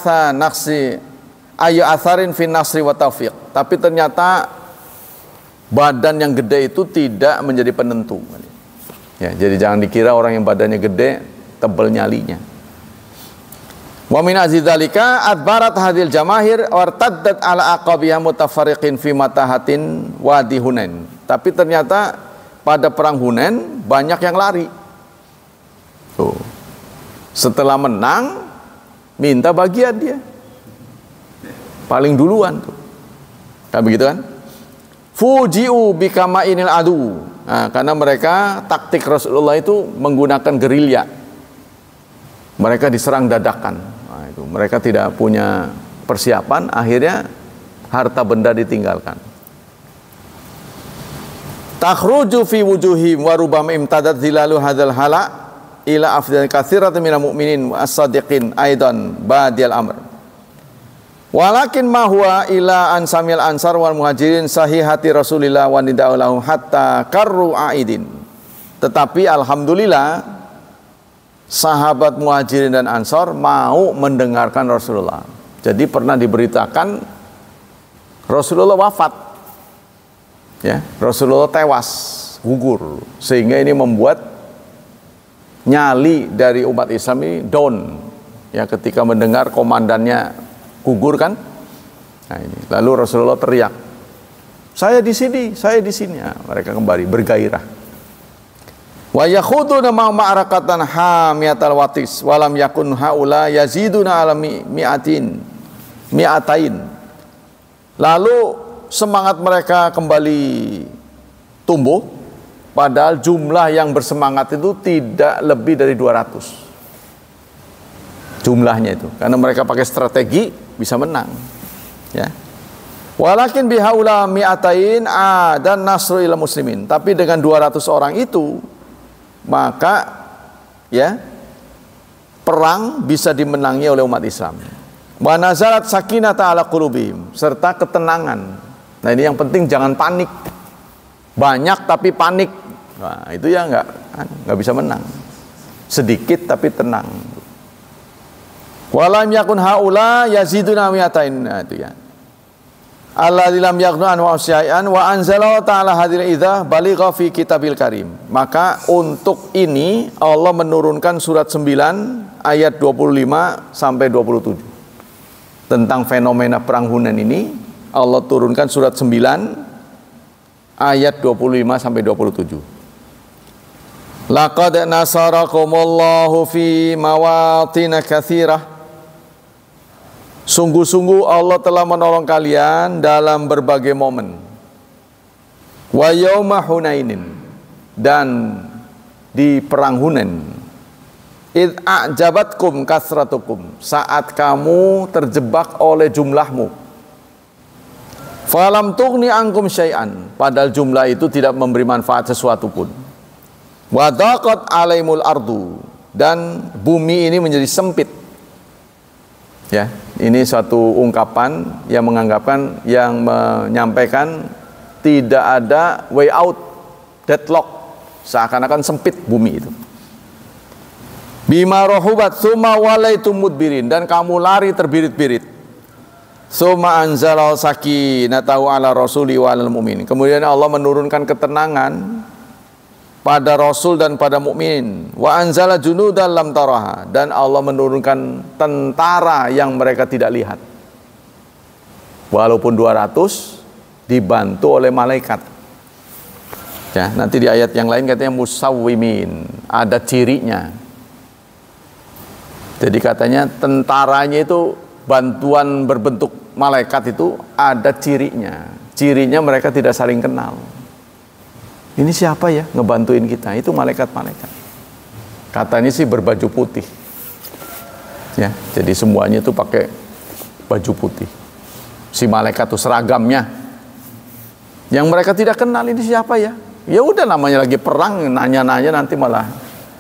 ayu atharin fi nasri wa taufiq. Tapi ternyata badan yang gede itu tidak menjadi penentu. Ya, jadi jangan dikira orang yang badannya gede tebal nyalinya. Wa min azidzalika adbarat hadil jamahir wartaddat ala aqabiyah mutafarriqin fi matahatin wadi Hunain. Tapi ternyata pada perang Hunain banyak yang lari. Tuh. Setelah menang minta bagian dia. Paling duluan tuh. Kan begitu kan? Fuji'u bikama'inil adu. Nah, karena mereka taktik Rasulullah itu menggunakan gerilya. Mereka diserang dadakan. Nah, itu mereka tidak punya persiapan, akhirnya harta benda ditinggalkan. Takhruju fi wujuhim wa rubama imtadat zilalu hadzal hala ila afdal katsiratin minal mu'minin as-sadiqin aidan badiyal amr. Walakin ma huwa ila ansamil ansar wal muhajirin sahihati Rasulillah wa nida'ulahu hatta karru aidin. Tetapi alhamdulillah sahabat muhajirin dan ansar mau mendengarkan Rasulullah. Jadi pernah diberitakan Rasulullah wafat, ya, Rasulullah tewas, gugur, sehingga ini membuat nyali dari umat Islam ini down, ya, ketika mendengar komandannya gugur kan. Nah, ini lalu Rasulullah teriak, saya di sini, saya di sini. Nah, mereka kembali bergairah. Wa yakhuduna ma'arakatan hamiyatal watis walam yakun haula yaziduna ala mi'atain. Lalu semangat mereka kembali tumbuh, padahal jumlah yang bersemangat itu tidak lebih dari 200 jumlahnya itu, karena mereka pakai strategi bisa menang, ya. Walakin bihaula mi'atain dan nasru ila muslimin. Tapi dengan 200 orang itu maka, ya, perang bisa dimenangi oleh umat Islam. Wa nazalat sakinata ala qulubihim, serta ketenangan. Nah, ini yang penting, jangan panik. Banyak tapi panik, nah, itu ya nggak bisa menang. Sedikit tapi tenang. Walam yakun haula yaziduna mi'atain. Nah, itu ya. Alladzi lam yaghnu an wa syai'an wa anzala ta'ala hadhil idzah baligha fi kitabil karim. Maka untuk ini Allah menurunkan surat 9 ayat 25 sampai 27. Tentang fenomena perang Hunain ini Allah turunkan surat 9 ayat 25 sampai 27. Laqad nasarakumullahu fi mawatin katsirah. Sungguh-sungguh Allah telah menolong kalian dalam berbagai momen. Wa yauma Hunainin, dan di perang Hunain. Id a'jabatkum kasratukum, saat kamu terjebak oleh jumlahmu. Falam tughni ankum syai'an, padahal jumlah itu tidak memberi manfaat sesuatu pun. Wa daqat alaimul ardu, dan bumi ini menjadi sempit. Ya, ini suatu ungkapan yang menyampaikan tidak ada way out, deadlock, seakan-akan sempit bumi itu. Bima rahubat tsumma walaitum mudbirin, dan kamu lari terbirit-birit. Tsumma anzala sakinatahu ala rasuli wal mu'minin. Kemudian Allah menurunkan ketenangan pada Rasul dan pada mukmin. Wa anzala junudan lam taraha, dan Allah menurunkan tentara yang mereka tidak lihat. Walaupun 200 dibantu oleh malaikat. Ya, nanti di ayat yang lain katanya musawwimin, ada cirinya. Jadi katanya tentaranya itu bantuan berbentuk malaikat itu ada cirinya. Cirinya mereka tidak saling kenal. Ini siapa ya ngebantuin kita? Itu malaikat-malaikat. Katanya sih berbaju putih. Ya, jadi semuanya itu pakai baju putih. Si malaikat itu seragamnya. Yang mereka tidak kenal ini siapa ya? Ya udah, namanya lagi perang, nanya-nanya nanti malah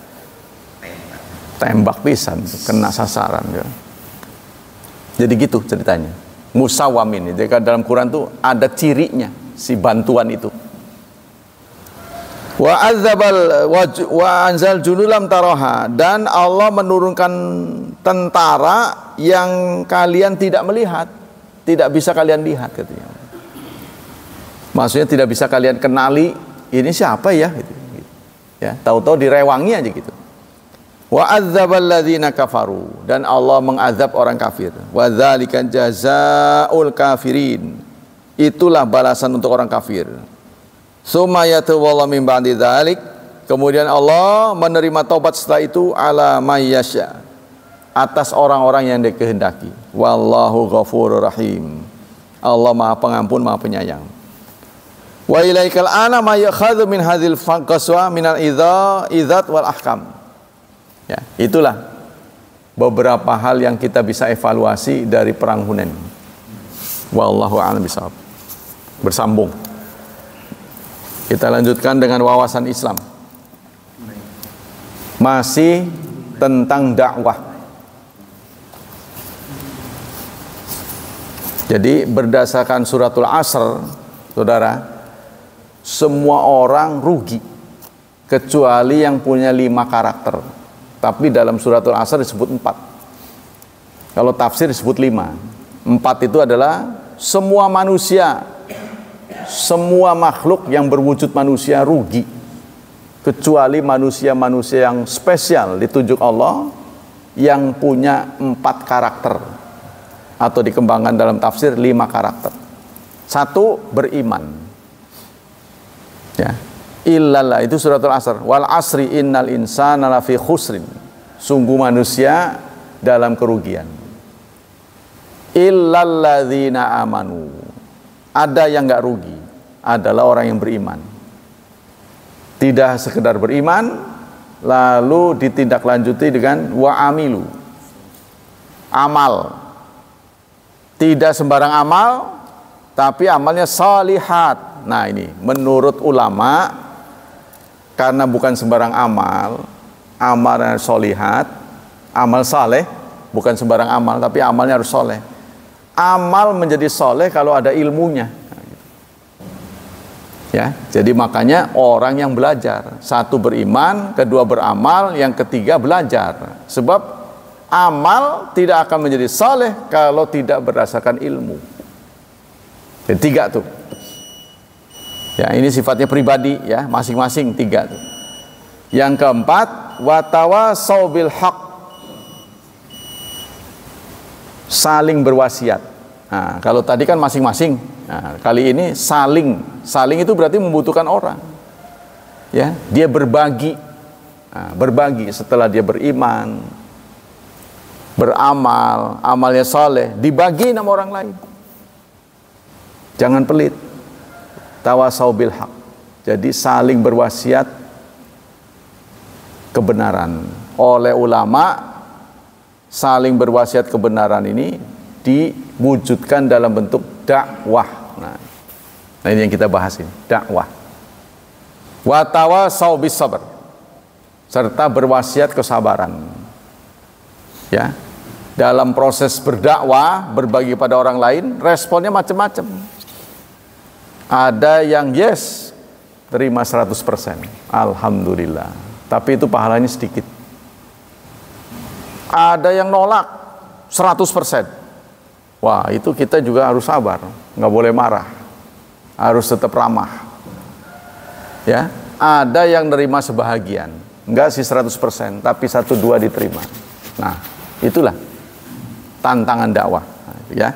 tembak pisan, kena sasaran. Ya. Jadi gitu ceritanya. Musawamin. Jadi dalam Quran tuh ada cirinya si bantuan itu. Wa anzal junulam taroha, dan Allah menurunkan tentara yang kalian tidak melihat, tidak bisa kalian lihat katanya. Maksudnya tidak bisa kalian kenali ini siapa ya gitu. Ya, tahu-tahu direwangi aja gitu. Wa adzabal ladzina kafaru, dan Allah mengazab orang kafir. Wa dzalika jazaa'ul kafirin, itulah balasan untuk orang kafir. Tsumma yatawalla min ba'di dzalik, kemudian Allah menerima taubat setelah itu ala may yasha, atas orang-orang yang dikehendaki. Wallahu ghafurur rahim, Allah Maha Pengampun, Maha Penyayang. Wa ilaikal ana ma yakhadhu min hadzal qaswa minal idzat wal ahkam. Ya, itulah beberapa hal yang kita bisa evaluasi dari perang Hunain. Wallahu a'lam bishawab. Bersambung. Kita lanjutkan dengan wawasan Islam. Masih tentang dakwah. Jadi berdasarkan suratul Asr, saudara, semua orang rugi kecuali yang punya 5 karakter. Tapi dalam suratul Asr disebut 4. Kalau tafsir disebut 5. 4 itu adalah semua manusia, semua makhluk yang berwujud manusia rugi, kecuali manusia-manusia yang spesial ditunjuk Allah yang punya 4 karakter, atau dikembangkan dalam tafsir 5 karakter. 1, beriman. Ya. Illallah, itu suratul Asr. Wal asri innal insana lafi khusrin, sungguh manusia dalam kerugian. Illalladzina amanu, ada yang enggak rugi, adalah orang yang beriman. Tidak sekedar beriman lalu ditindaklanjuti dengan wa amilu, amal. Tidak sembarang amal, tapi amalnya salihat. Nah ini menurut ulama, karena bukan sembarang amal, amalnya solihat, amal saleh, bukan sembarang amal, tapi amalnya harus soleh. Amal menjadi soleh kalau ada ilmunya. Ya, jadi makanya orang yang belajar, 1 beriman, 2 beramal, yang 3 belajar. Sebab amal tidak akan menjadi saleh kalau tidak berdasarkan ilmu. Jadi 3 tuh. Ya, ini sifatnya pribadi ya, masing-masing 3 tuh. Yang keempat, watawasau bil haq, saling berwasiat. Nah, kalau tadi kan masing-masing. Nah, kali ini saling. Saling itu berarti membutuhkan orang. Ya, dia berbagi. Nah, berbagi setelah dia beriman, beramal, amalnya saleh, dibagi sama orang lain. Jangan pelit. Tawasau bil haq. Jadi saling berwasiat kebenaran. Oleh ulama, saling berwasiat kebenaran ini diwujudkan dalam bentuk dakwah. Nah ini yang kita bahas ini, dakwah. Wa tawasau bis sabr, serta berwasiat kesabaran. Ya, dalam proses berdakwah, berbagi pada orang lain, responnya macam-macam. Ada yang yes, terima 100%, alhamdulillah, tapi itu pahalanya sedikit. Ada yang nolak 100%. Wah, itu kita juga harus sabar, nggak boleh marah, harus tetap ramah. Ya, ada yang nerima sebahagian, nggak sih 100%, tapi 1-2 diterima. Nah, itulah tantangan dakwah. Ya.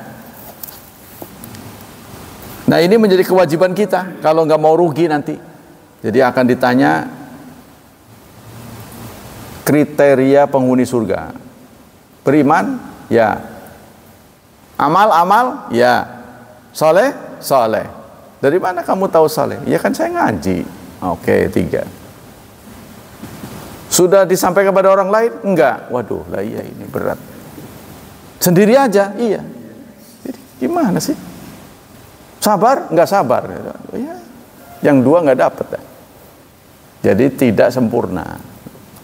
Nah, ini menjadi kewajiban kita kalau nggak mau rugi nanti. Jadi akan ditanya kriteria penghuni surga. Beriman, ya. Amal, ya. Soleh, soleh. Dari mana kamu tahu soleh? Ya kan saya ngaji. Oke, 3. Sudah disampaikan kepada orang lain? Enggak. Waduh, lah iya ini berat. Sendiri aja? Iya. Jadi, gimana sih? Sabar? Enggak sabar. Ya. Yang 2 enggak dapat. Jadi tidak sempurna.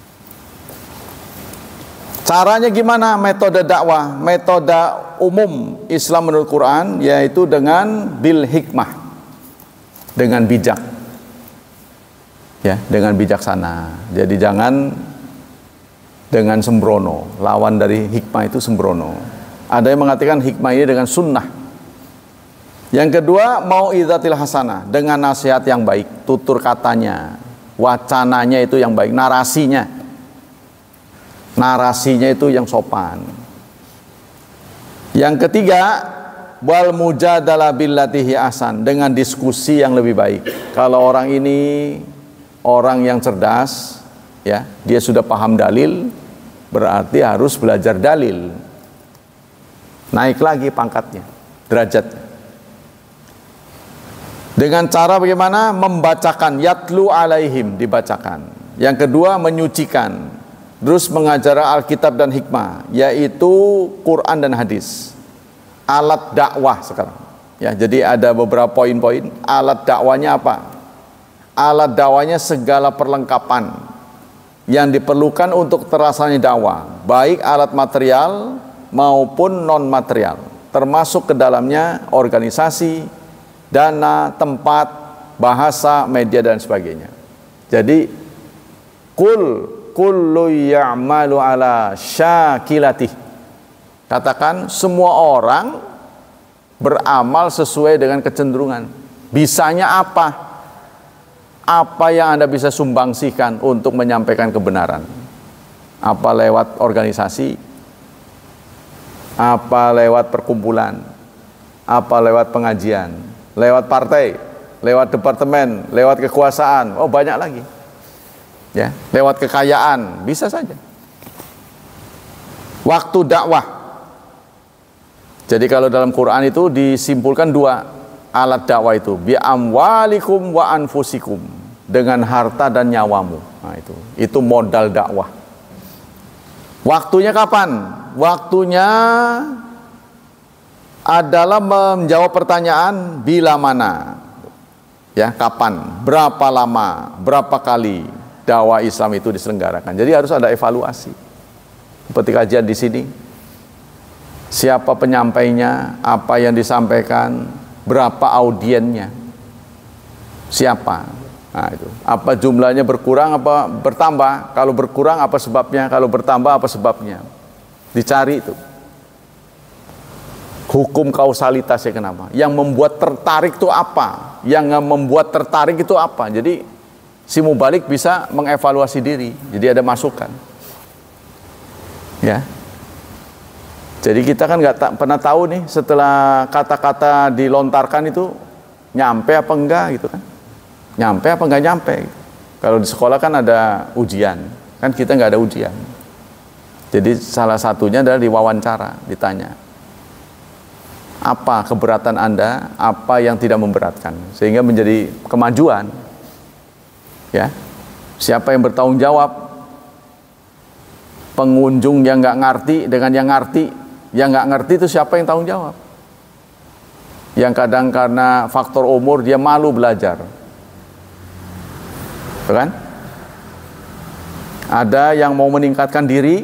Caranya gimana? Metode dakwah, metode umum Islam menurut Quran, yaitu dengan bil hikmah, dengan bijak, ya, dengan bijaksana. Jadi jangan dengan sembrono. Lawan dari hikmah itu sembrono. Ada yang mengatakan hikmah ini dengan sunnah. Yang kedua, mau'izatil hasanah, dengan nasihat yang baik, tutur katanya, wacananya itu yang baik, narasinya itu yang sopan. Yang ketiga, wal mujadalah billatihi ahsan, dengan diskusi yang lebih baik. Kalau orang ini orang yang cerdas, ya, dia sudah paham dalil, berarti harus belajar dalil. Naik lagi pangkatnya, derajatnya. Dengan cara bagaimana? Membacakan, yatlu alaihim, dibacakan. Yang kedua, menyucikan. Terus mengajar Alkitab dan hikmah, yaitu Quran dan hadis. Alat dakwah sekarang. Ya, jadi ada beberapa poin-poin. Alat dakwanya apa? Alat dakwanya segala perlengkapan yang diperlukan untuk terlaksananya dakwah, baik alat material maupun non material, termasuk ke dalamnya organisasi, dana, tempat, bahasa, media dan sebagainya. Jadi kullu ya'malu ala syakilatih. Katakan semua orang beramal sesuai dengan kecenderungan. Bisanya apa? Apa yang Anda bisa sumbangsikan untuk menyampaikan kebenaran? Apa lewat organisasi? Apa lewat perkumpulan? Apa lewat pengajian? Lewat partai? Lewat departemen? Lewat kekuasaan? Oh, banyak lagi. Ya, lewat kekayaan, bisa saja. Waktu dakwah. Jadi kalau dalam Quran itu disimpulkan 2 alat dakwah itu, bi amwalikum wa anfusikum, dengan harta dan nyawamu. Nah, itu modal dakwah. Waktunya kapan? Waktunya adalah menjawab pertanyaan bila mana. Ya, kapan? Berapa lama? Berapa kali dakwah Islam itu diselenggarakan. Jadi harus ada evaluasi. Seperti kajian di sini, siapa penyampainya, apa yang disampaikan, berapa audiennya, siapa. Nah, itu. Apa jumlahnya berkurang apa bertambah? Kalau berkurang apa sebabnya? Kalau bertambah apa sebabnya? Dicari itu. Hukum kausalitasnya kenapa? Yang membuat tertarik itu apa? Yang membuat tertarik itu apa? Jadi si mubalik bisa mengevaluasi diri, jadi ada masukan. Ya. Jadi kita kan nggak pernah tahu nih setelah kata-kata dilontarkan itu nyampe apa enggak gitu kan. Nyampe apa enggak nyampe. Kalau di sekolah kan ada ujian, kan kita nggak ada ujian. Jadi salah satunya adalah diwawancara, ditanya. Apa keberatan Anda, apa yang tidak memberatkan, sehingga menjadi kemajuan. Ya. Siapa yang bertanggung jawab? Pengunjung yang nggak ngerti dengan yang ngerti. Yang nggak ngerti itu siapa yang tanggung jawab? Yang kadang karena faktor umur dia malu belajar, kan? Ada yang mau meningkatkan diri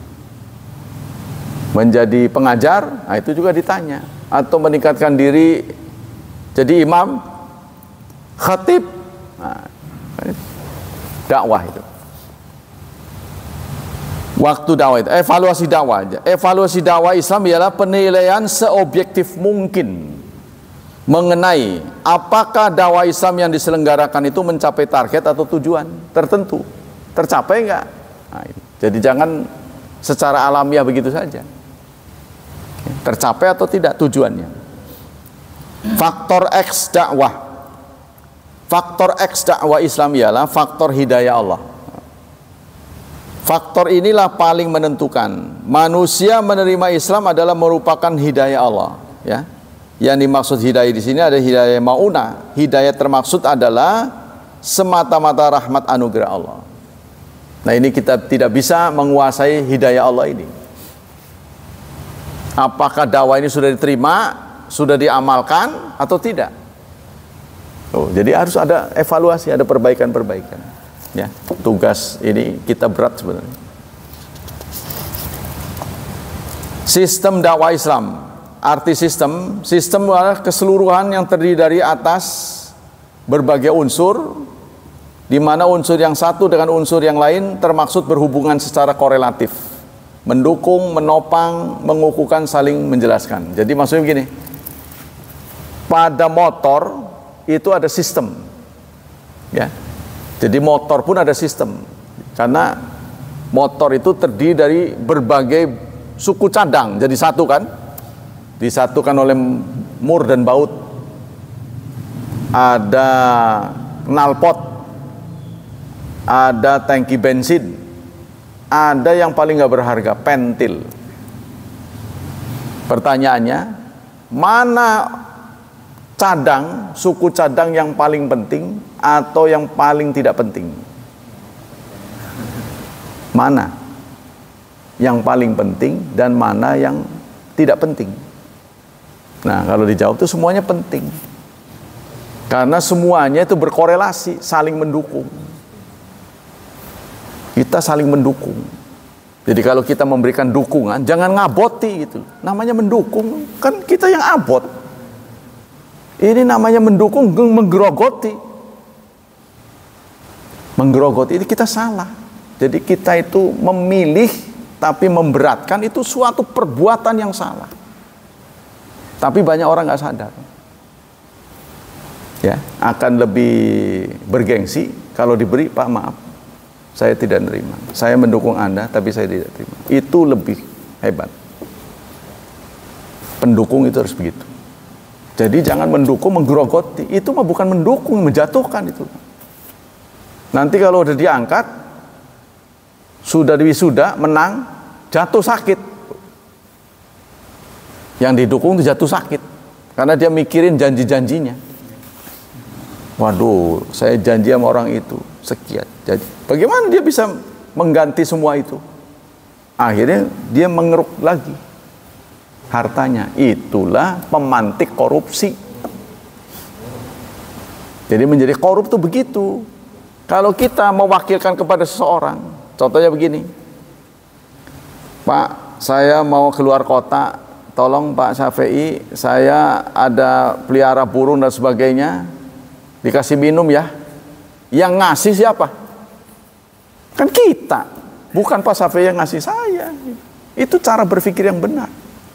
menjadi pengajar, nah itu juga ditanya. Atau meningkatkan diri jadi imam, khatib, nah, dakwah itu. Waktu dakwah itu, evaluasi dakwah aja. Evaluasi dakwah Islam ialah penilaian seobjektif mungkin mengenai apakah dakwah Islam yang diselenggarakan itu mencapai target atau tujuan tertentu. Tercapai enggak? Nah, jadi jangan secara alamiah begitu saja. Tercapai atau tidak tujuannya. Faktor X dakwah. Faktor X dakwah Islam ialah faktor hidayah Allah. Faktor inilah paling menentukan. Manusia menerima Islam adalah merupakan hidayah Allah, ya. Yang dimaksud hidayah di sini ada hidayah maunah. Hidayah termaksud adalah semata-mata rahmat anugerah Allah. Nah, ini kita tidak bisa menguasai hidayah Allah ini. Apakah dakwah ini sudah diterima, sudah diamalkan atau tidak? Jadi harus ada evaluasi, ada perbaikan-perbaikan. Ya, tugas ini kita berat sebenarnya. Sistem dakwah Islam, arti sistem adalah keseluruhan yang terdiri dari atas berbagai unsur, di mana unsur yang satu dengan unsur yang lain termaksud berhubungan secara korelatif, mendukung, menopang, mengukuhkan, saling menjelaskan. Jadi maksudnya begini, pada motor itu ada sistem, ya. Jadi motor pun ada sistem, karena motor itu terdiri dari berbagai suku cadang, jadi satu kan, disatukan oleh mur dan baut, ada knalpot, ada tangki bensin, ada yang paling nggak berharga, pentil. Pertanyaannya, mana cadang, suku cadang yang paling penting atau yang paling tidak penting? Mana yang paling penting dan mana yang tidak penting? Nah, kalau dijawab itu semuanya penting. Karena semuanya itu berkorelasi, saling mendukung. Kita saling mendukung. Jadi kalau kita memberikan dukungan, jangan ngaboti gitu. Namanya mendukung, kan kita yang abot. Ini namanya mendukung, menggerogoti. Menggerogoti ini kita salah. Jadi kita itu memilih tapi memberatkan, itu suatu perbuatan yang salah. Tapi banyak orang nggak sadar. Ya, akan lebih bergengsi kalau diberi, Pak maaf, saya tidak nerima. Saya mendukung Anda tapi saya tidak terima. Itu lebih hebat. Pendukung itu harus begitu. Jadi jangan mendukung menggerogoti. Itu mah bukan mendukung, menjatuhkan itu. Nanti kalau udah diangkat, sudah diwisuda, menang, jatuh sakit. Yang didukung itu jatuh sakit, karena dia mikirin janji-janjinya. Waduh, saya janji sama orang itu sekian. Jadi bagaimana dia bisa mengganti semua itu? Akhirnya dia mengeruk lagi hartanya. Itulah pemantik korupsi. Jadi menjadi korup itu begitu. Kalau kita mewakilkan kepada seseorang, contohnya begini, Pak, saya mau keluar kota, tolong Pak Syafi'i, saya ada pelihara burung dan sebagainya, dikasih minum ya. Yang ngasih siapa? Kan kita, bukan Pak Syafi'i yang ngasih saya. Itu cara berpikir yang benar.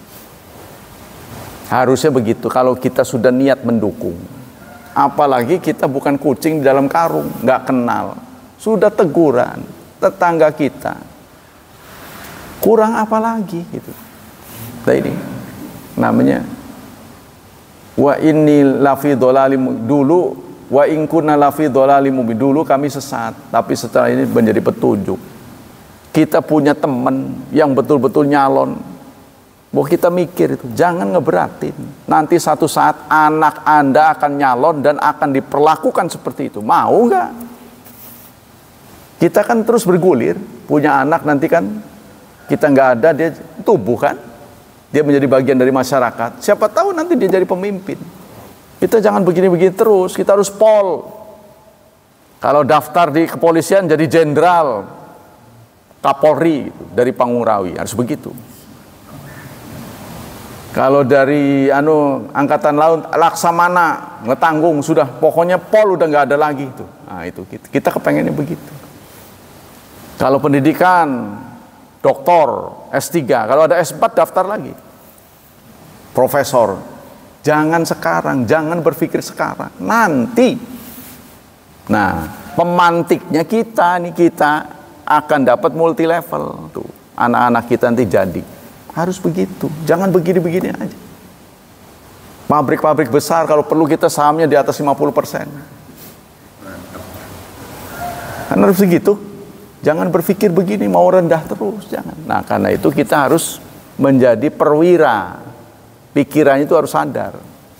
Harusnya begitu kalau kita sudah niat mendukung. Apalagi kita bukan kucing di dalam karung, nggak kenal, sudah teguran tetangga kita, kurang apa lagi gitu. Nah ini namanya wa inni lafi dhalalim, dulu wa in kunna lafi dhalalim mubin, dulu kami sesat tapi setelah ini menjadi petunjuk. Kita punya teman yang betul-betul nyalon, bahwa kita mikir itu jangan ngeberatin, nanti satu saat anak Anda akan nyalon dan akan diperlakukan seperti itu, mau nggak? Kita kan terus bergulir, punya anak nanti kan kita nggak ada, dia tubuh kan, dia menjadi bagian dari masyarakat. Siapa tahu nanti dia jadi pemimpin. Kita jangan begini-begini terus, kita harus pol. Kalau daftar di kepolisian jadi jenderal, Kapolri gitu, dari Pangurawi, harus begitu. Kalau dari angkatan laut, Laksamana, ngetanggung sudah, pokoknya pol udah nggak ada lagi itu. Nah itu kita kepengennya begitu. Kalau pendidikan, doktor, S3, kalau ada S4 daftar lagi. Profesor. Jangan sekarang, jangan berpikir sekarang, nanti. Nah, pemantiknya kita akan dapat multi level tuh. Anak-anak kita nanti jadi. Harus begitu. Jangan begini-begini aja. Pabrik-pabrik besar kalau perlu kita sahamnya di atas 50%. Kan harus begitu. Jangan berpikir begini mau rendah terus, jangan. Nah, karena itu kita harus menjadi perwira. Pikirannya itu harus sadar.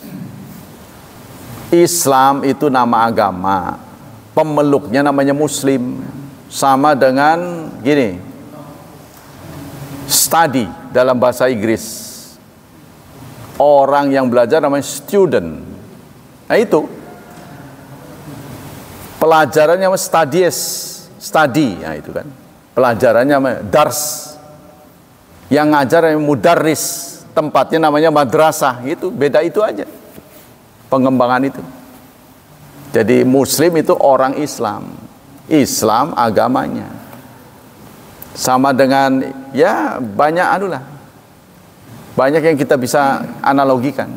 Islam itu nama agama. Pemeluknya namanya Muslim. Sama dengan gini. Study dalam bahasa Inggris. Orang yang belajar namanya student. Nah itu. Pelajarannya studies. Study, ya itu kan. Pelajarannya dars. Yang ngajar yang mudarris, tempatnya namanya madrasah, itu beda itu aja. Pengembangan itu. Jadi Muslim itu orang Islam. Islam agamanya. Sama dengan ya banyak banyak yang kita bisa analogikan.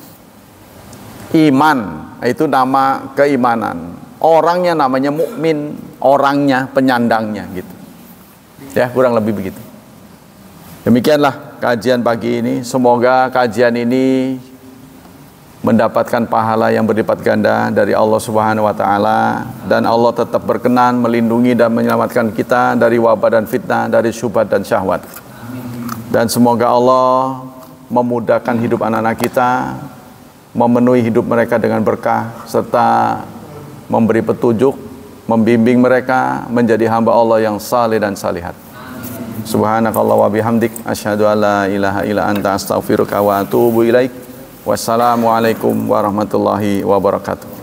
Iman itu nama keimanan. Orangnya namanya mukmin, orangnya penyandangnya gitu. Ya, kurang lebih begitu. Demikianlah kajian pagi ini. Semoga kajian ini mendapatkan pahala yang berlipat ganda dari Allah Subhanahu wa taala, dan Allah tetap berkenan melindungi dan menyelamatkan kita dari wabah dan fitnah, dari syubhat dan syahwat. Dan semoga Allah memudahkan hidup anak-anak kita, memenuhi hidup mereka dengan berkah, serta memberi petunjuk, membimbing mereka menjadi hamba Allah yang saleh dan salihat. Subhanakallah wa bihamdik, asyhadu an la ilaha illa anta, astaghfiruka wa atubu ilaik. Wassalamualaikum warahmatullahi wabarakatuh.